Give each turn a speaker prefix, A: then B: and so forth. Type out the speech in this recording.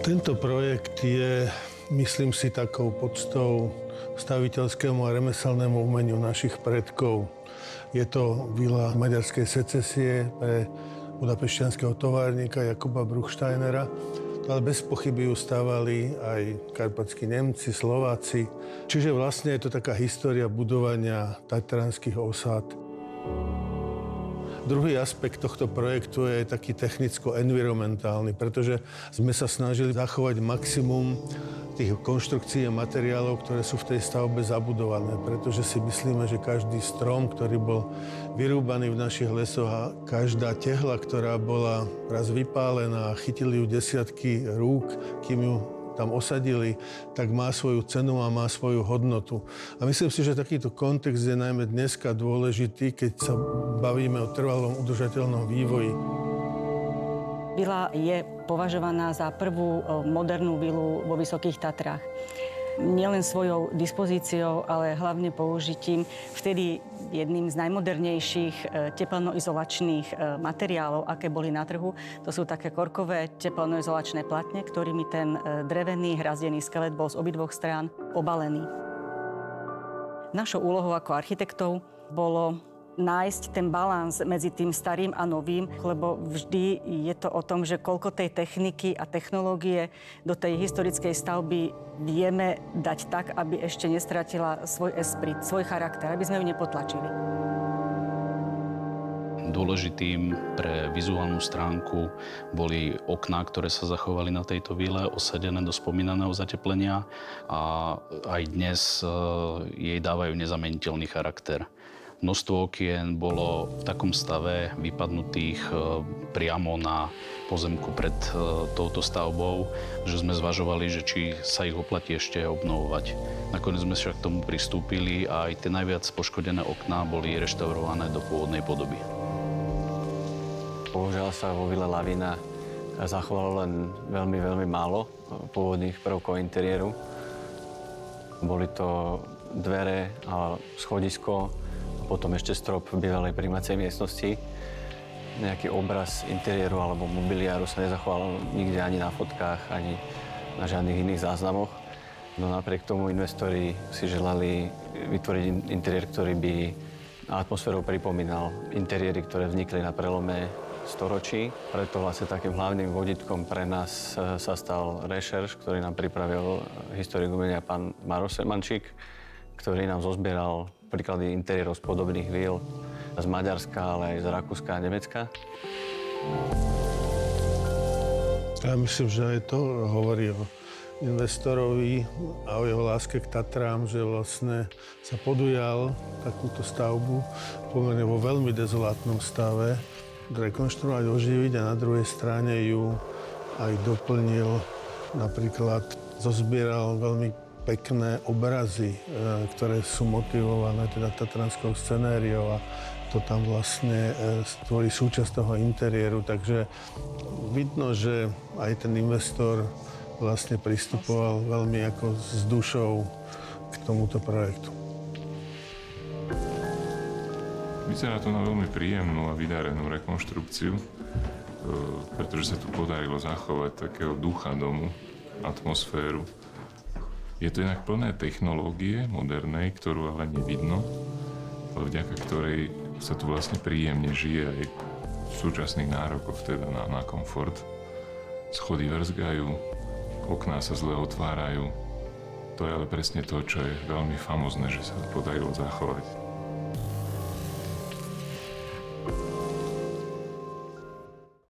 A: Tento projekt je, myslím si, takou poctou staviteľskému a remeselnému umeniu našich predkov. Je to vila maďarskej secesie pre budapešťanského továrnika Jakuba Bruchsteinera, ale bez pochyby ju stávali aj karpatskí Nemci, Slováci. Čiže vlastne je to taká história budovania tatranských osád. Druhý aspekt tohto projektu je taký technicko-environmentálny, pretože sme sa snažili zachovať maximum tých konštrukcií a materiálov, ktoré sú v tej stavbe zabudované, pretože si myslíme, že každý strom, ktorý bol vyrúbaný v našich lesoch a každá tehla, ktorá bola raz vypálená a chytili ju desiatky rúk, kým ju tam osadili, tak má svoju cenu a má svoju hodnotu. A myslím si, že takýto kontext je najmä dneska dôležitý, keď sa bavíme o trvalom udržateľnom vývoji.
B: Vila je považovaná za prvú modernú vilu vo Vysokých Tatrách. Nielen svojou dispozíciou, ale hlavne použitím vtedy jedným z najmodernejších tepelnoizolačných materiálov, aké boli na trhu. To sú také korkové tepelnoizolačné platne, ktorými ten drevený hrazdený skelet bol z obidvoch strán obalený. Našou úlohou ako architektov bolo nájsť ten balans medzi tým starým a novým, lebo vždy je to o tom, že koľko tej techniky a technológie do tej historickej stavby vieme dať tak, aby ešte nestratila svoj esprit, svoj charakter, aby sme ju nepotlačili.
C: Dôležitým pre vizuálnu stránku boli okná, ktoré sa zachovali na tejto vile, osadené do spomínaného zateplenia a aj dnes jej dávajú nezameniteľný charakter. Množstvo okien bolo v takom stave vypadnutých priamo na pozemku pred touto stavbou, že sme zvažovali, že či sa ich oplatí ešte obnovovať. Nakoniec sme však k tomu pristúpili a aj tie najviac poškodené okná boli reštaurované do pôvodnej podoby.
D: Bohužiaľ sa vo vile Lavina zachovalo len veľmi málo pôvodných prvkov interiéru. Boli to dvere a schodisko, potom ešte strop v bývalej prijímacej miestnosti. Nejaký obraz interiéru alebo mobiliáru sa nezachoval nikde ani na fotkách, ani na žiadnych iných záznamoch. No napriek tomu investori si želali vytvoriť interiér, ktorý by atmosférou pripomínal interiéry, ktoré vznikli na prelome storočí. Preto vlastne takým hlavným vodítkom pre nás sa stal rešerš, ktorý nám pripravil historik umenia pán Maroš Semančík, ktorý nám zozbieral príklady interiérov z podobných víl z Maďarska, ale aj z Rakúska a Nemecka.
A: Ja myslím, že aj to hovorí o investorovi a o jeho láske k Tatrám, že vlastne sa podujal takúto stavbu pomerne vo veľmi dezolátnom stave rekonštruovať, oživiť a na druhej strane ju aj doplnil, napríklad zozbieral veľmi pekné obrazy, ktoré sú motivované teda tatranskou scenériou a to tam vlastne tvorí súčasť toho interiéru, takže vidno, že aj ten investor vlastne pristupoval veľmi ako s dušou k tomuto projektu.
E: Vyzerá to na veľmi príjemnú a vydarenú rekonštrukciu, pretože sa tu podarilo zachovať takého ducha domu, atmosféru. Je to inak plné technológie modernej, ktorú ale nevidno, ale vďaka ktorej sa tu vlastne príjemne žije aj v súčasných nárokoch teda na komfort. Schody vrzgajú, okná sa zle otvárajú. To je ale presne to, čo je veľmi famózne, že sa podarilo zachovať.